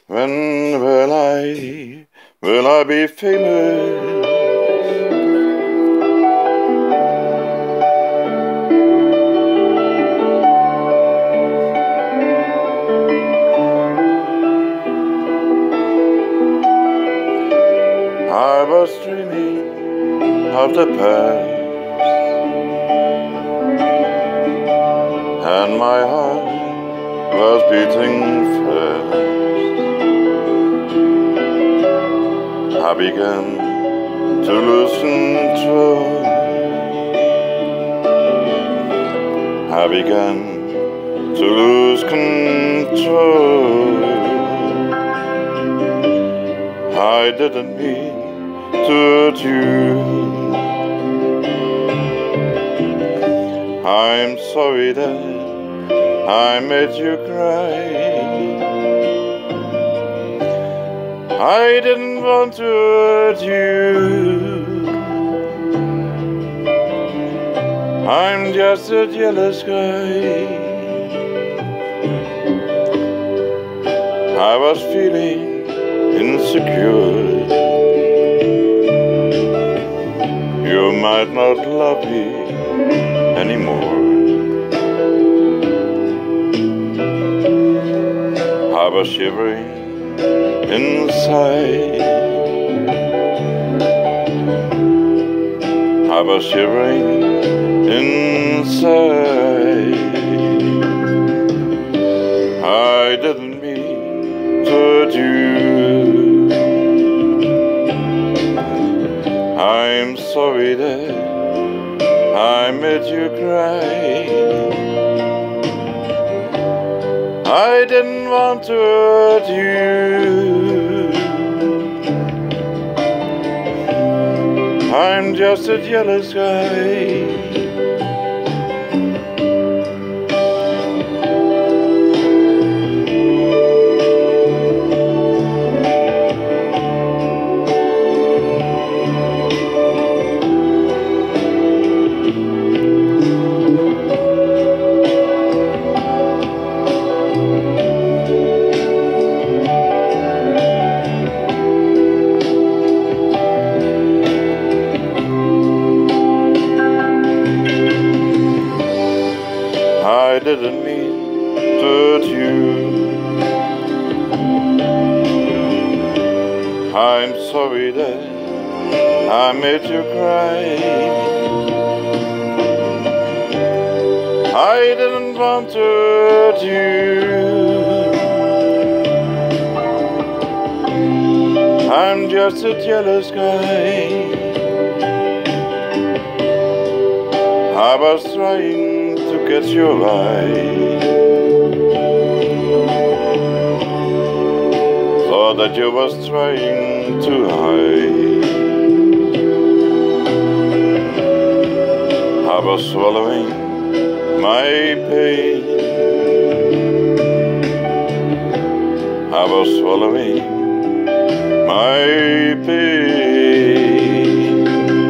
When will I be famous? I was dreaming of the past, and my heart was beating fast. I began to lose control. I began to lose control. I didn't mean to hurt you. I'm sorry that I made you cry. I didn't want to hurt you. I'm just a jealous guy. I was feeling insecure. You might not love me anymore. I was shivering inside. I was shivering inside. I didn't mean to hurt you. I'm sorry that I made you cry. I didn't want to hurt you. I'm just a jealous guy. I didn't mean to hurt you. I'm sorry that I made you cry. I didn't want to hurt you. I'm just a jealous guy. I was trying to catch your eye. Thought that you was trying to hide. I was swallowing my pain. I was swallowing my pain.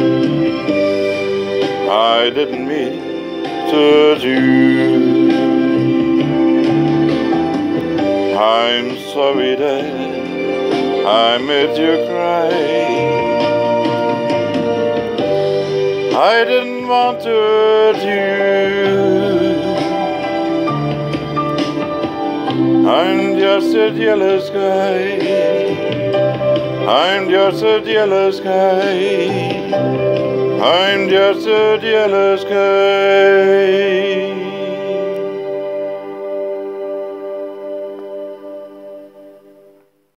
I didn't mean to hurt you. I'm sorry that I made you cry. I didn't want to hurt you. I'm just a jealous guy. I'm just a jealous guy. I'm just a jealous guy.